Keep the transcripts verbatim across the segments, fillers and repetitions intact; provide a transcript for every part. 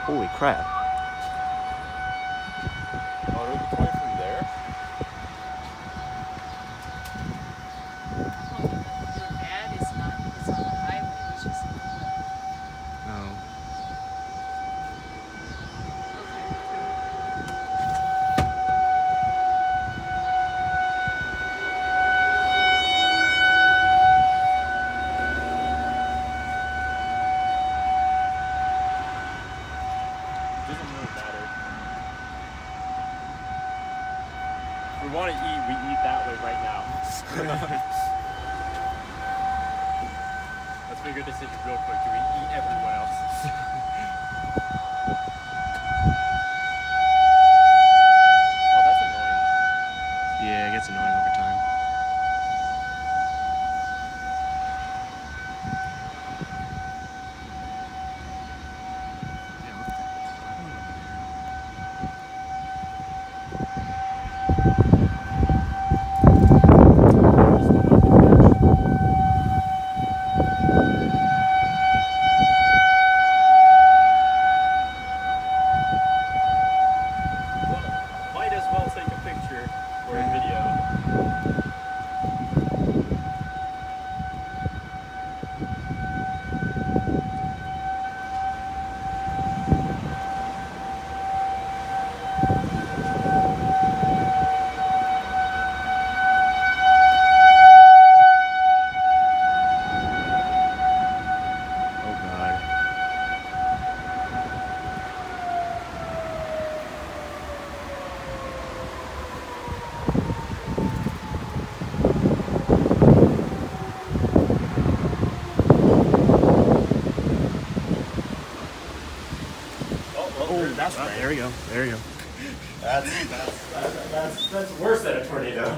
Holy crap. Oh, they're coming from there? Well, your dad is not, it's on the highway, which is Oh. Doesn't really matter. If we want to eat, we eat that way right now. Let's make a decision real quick. Do we eat everyone else? Oh, that's annoying. Yeah, it gets annoying over time. Yeah, look at that cloud over Well, might as well take a picture or a video. Oh god. Oh, well, Oh, that's oh, right. there we go. There we go. That's, that's, that's, that's, that's worse than a tornado.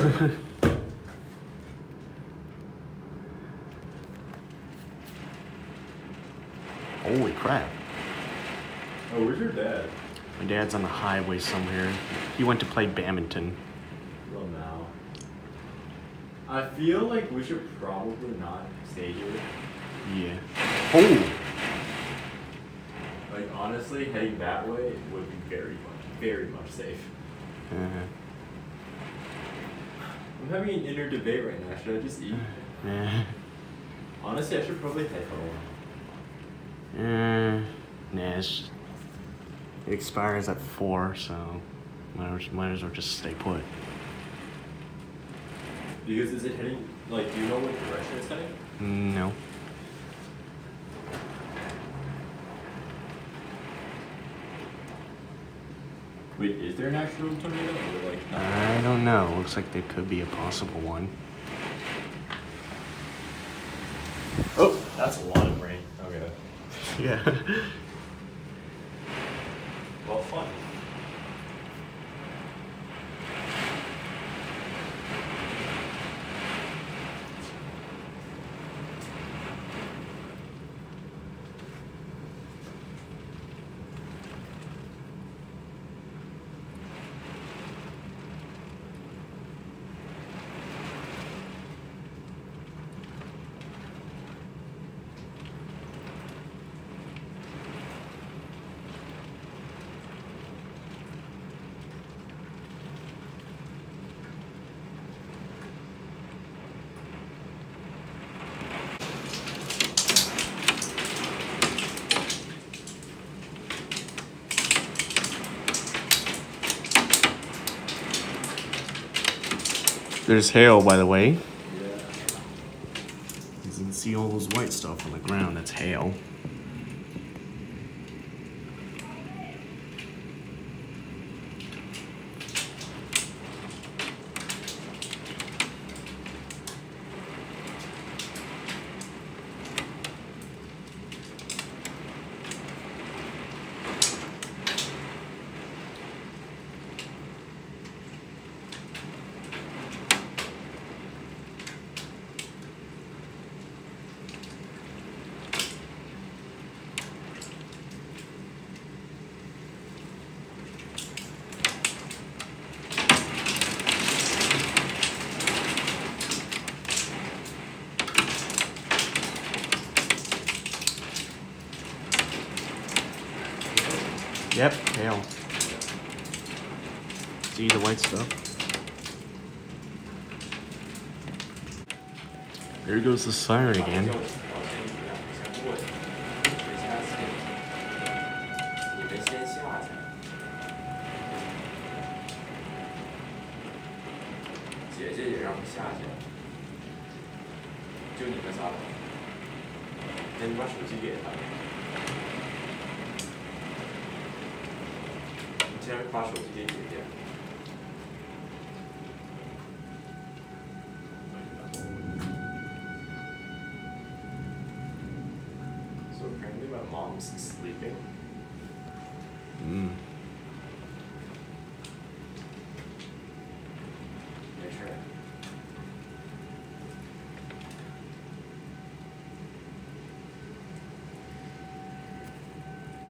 Holy crap. Oh, where's your dad? My dad's on the highway somewhere. He went to play badminton. Well, now. I feel like we should probably not stay here. Yeah. Oh! Like, honestly, heading that way would be very much, very much safe. Uh-huh. I'm having an inner debate right now. Should I just eat? Uh, Honestly, I should probably head home. uh, nah, it's, it expires at four, so might as, might as well just stay put. Because is it heading, like, do you know what direction it's heading? No. Wait, is there an actual tornado? Or like, not? I don't know. Looks like there could be a possible one. Oh, that's a lot of rain. Okay. Yeah. Well, fun. There's hail, by the way. Yeah. You can see all those white stuff on the ground. That's hail. Yep, tail. See the white stuff? There goes the siren again. 姐姐也让我下去了，就你们仨。那你把手机给他。你先把手机给姐姐。So apparently my mom's sleeping.